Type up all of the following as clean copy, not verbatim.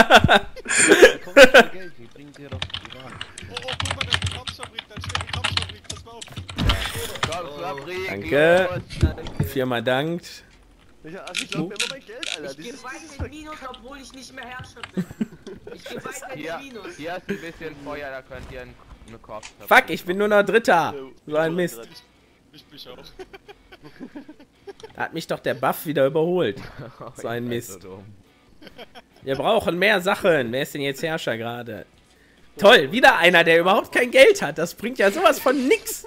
Komm, das Geld, die bringen dir doch Iran. Oh, guck mal, da ist eine Kopfsfabrik, da steht eine Kopfsfabrik, pass mal auf. Kopfsfabrik, Danke. los. Viermal dankt. Also ich glaub mir immer mein Geld, Alter. Ich geh weiter in Minus, obwohl ich nicht mehr Herrscher bin. Ich geh weiter in Minus. Hier ist ein bisschen Feuer, da könnt ihr eine Kopfsfabrik. Fuck, ich bin nur noch Dritter. So ein Mist. Ich bin auch. Da hat mich doch der Buff wieder überholt. So ein Mist. Wir brauchen mehr Sachen. Wer ist denn jetzt Herrscher gerade? Toll, wieder einer, der überhaupt kein Geld hat. Das bringt ja sowas von nix.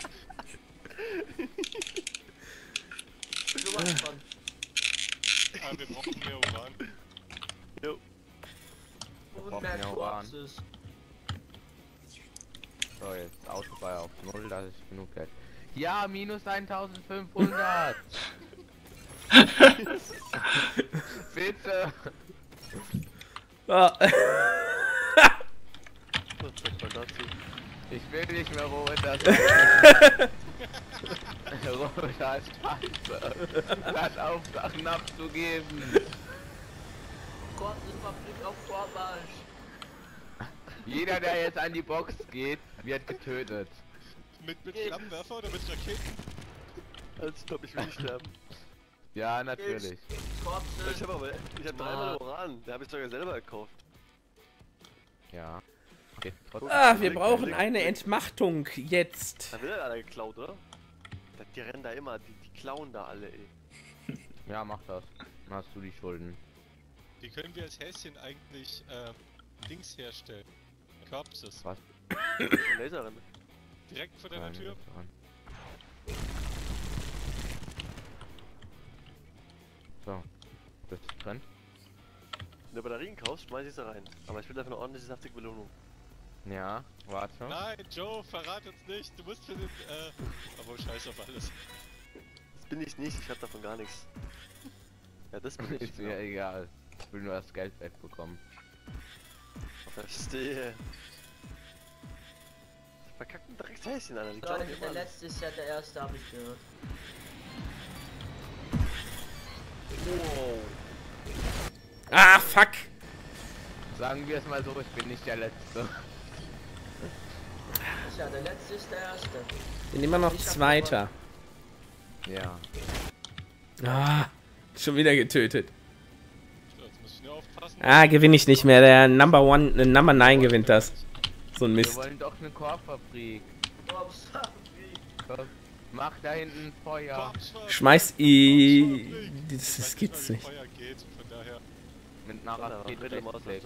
Ah, wir brauchen mehr Uran. Jo. Und mehr Korpses. So, jetzt Autobahn auf 0, das ist genug Geld. Ja, minus 1500. Bitte. Ah. Was sagt man dazu? Ich will nicht mehr runter. Roter Scheiße. Hört auf, Sachen abzugeben. Korpsenfabrik auf Vormarsch. Jeder, der jetzt an die Box geht, wird getötet. Mit Flammenwerfer oder mit Raketen? Also ich glaube, ich will nicht sterben. Ja, natürlich. Korpse. Ich habe dreimal Uran, der habe ich sogar selber gekauft. Ja. Okay, Ah, wir brauchen eine Entmachtung jetzt. Da wird ja einer geklaut, oder? Die rennen da immer, die klauen da alle, ey. Ja, mach das. Dann hast du die Schulden. Wie können wir als Häschen eigentlich Dings herstellen? Corpses. Was? Laserrenne. Direkt vor deiner Tür. So. Bist du drin? Wenn du Batterien kaufst, schmeiß ich sie rein. Aber ich will dafür eine ordentliche, saftige Belohnung. Ja, warte. Nein, Joe, verrat uns nicht. Du musst für den, obwohl scheiß auf alles. Das bin ich nicht, ich hab davon gar nichts. Ja, das bin ich. Ist mir egal. Ich will nur das Geld wegbekommen. Verstehe. Die verkackten Dreckshäschen, Alter. Die klauen Leute, immer der alles. letzte ist ja der erste, habe ich gehört. Wow. Ah, fuck. Sagen wir es mal so, ich bin nicht der Letzte. Tja, der letzte ist der erste. Bin immer noch Ich hab Zweiter. Ja. Ah, schon wieder getötet. So, jetzt muss ich nur aufpassen. Ah, gewinne ich nicht mehr. Der Number 9 gewinnt das. So ein Wir Mist. wollen doch eine Korbfabrik. Korpsfabrik. Mach da hinten Feuer. Korpsfabrik. Schmeiß das gibt's nicht. Feuer geht, von daher. Mit einer Rakete Bitte mal weggelegt.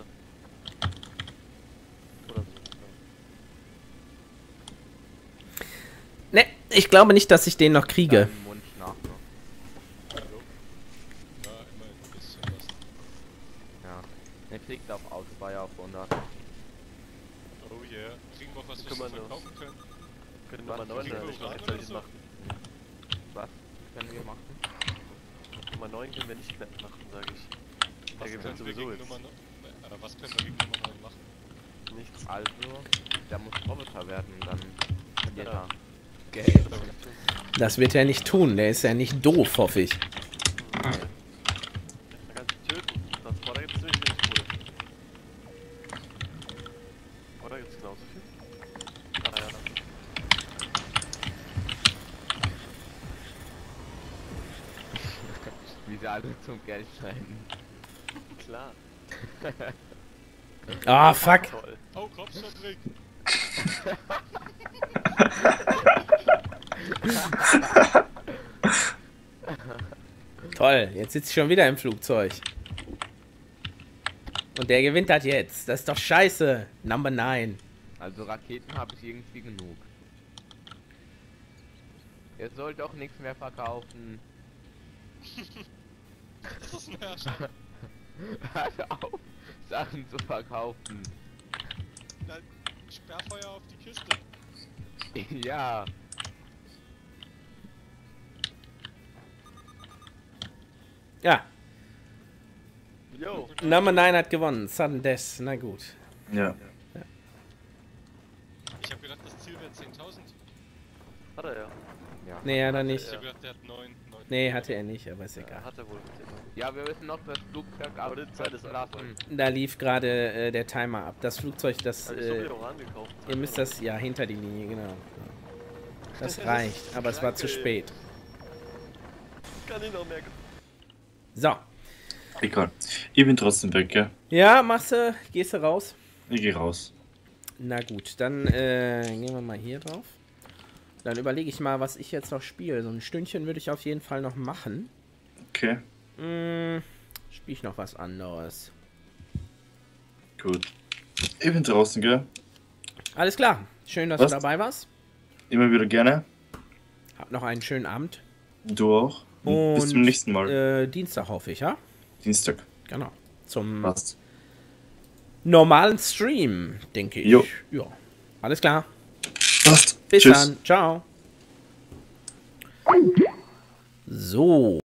Oder so. Ne, ich glaube nicht, dass ich den noch kriege. Deinem Mund nach. Ne? Ja, immer ein bisschen was. Ja. Der kriegt auf Autobahn auf 100. Oh yeah. Kriegen wir auch was, was Können wir wir noch- verkaufen können? Können wir mal Kriegen 9 wir nicht noch Uran rechtzeitig oder so? machen. Was können wir machen? Nummer 9 können wir nicht mehr machen, sage ich. Der Was gewinnt können wir sowieso gegen jetzt. Nummer 9? Was können wir gegen Nummer 9 machen? Nichts. Also, der muss Roboter werden, dann verliert Ja. er Geld. Das wird er nicht tun. Der ist ja nicht doof, hoffe ich. Da kannst du töten. Da gibt's ziemlich wenig Kohle. Oder gibt's genauso viel? Ah ja, Wie sie alle zum Geld scheinen. klar. Ah, fuck. Toll. Oh, Kopfsfabrik! Toll, jetzt sitze ich schon wieder im Flugzeug. Und der gewinnt das jetzt. Das ist doch scheiße. Number 9. Also Raketen habe ich irgendwie genug. Ihr sollt doch nichts mehr verkaufen. Das ist ein Herrscher. Hört auf, Sachen zu verkaufen. Nein, Sperrfeuer auf die Kiste. Ja. Ja, Yo. Number 9 hat gewonnen. Sudden Death. Na gut. Ja. Ich hab gedacht, das Ziel wäre 10.000. Hat er ja. Ja. Nee, hat er Ich nicht. hab gedacht, der hat 9. Nee, hatte er nicht, aber ist egal. Hat er wohl. Ja, wir müssen noch das Flugzeug Aber die Zeit ist lassen. Da lief gerade der Timer ab. Das Flugzeug, das... Hab ich so viel auch angekauft. ihr müsst das... Ja, hinter die Linie, genau. Das reicht, aber es war zu spät. Kann ich noch merken. So. Egal. Ich bin trotzdem weg, gell? Ja, gehst du raus? Ich geh raus. Na gut, dann gehen wir mal hier drauf. Dann überlege ich mal, was ich jetzt noch spiele. So ein Stündchen würde ich auf jeden Fall noch machen. Okay, Spiele ich noch was anderes. gut. Ich bin draußen, gell? Alles klar. Schön, dass Was? du dabei warst. Immer wieder gerne. Hab noch einen schönen Abend. Du auch. Und bis zum nächsten Mal. Dienstag hoffe ich, ja? Dienstag. Genau. Zum Passt. normalen Stream, denke ich. Jo. Ja. Alles klar. Passt. Bis Tschüss. dann. Ciao. So.